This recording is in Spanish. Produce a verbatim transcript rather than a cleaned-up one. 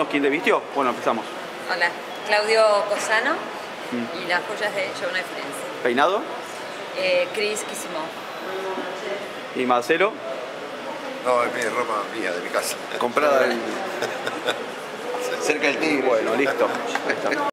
¿Quién te vistió? Bueno, empezamos. Hola, Claudio Cosano mm. y las joyas de Joana de Firenze. ¿Peinado? Eh, Cris Quisimo. ¿Y Marcelo? No, es mi ropa mía, de mi casa. Comprada en... cerca del Tigre. Bueno, listo. Ahí está.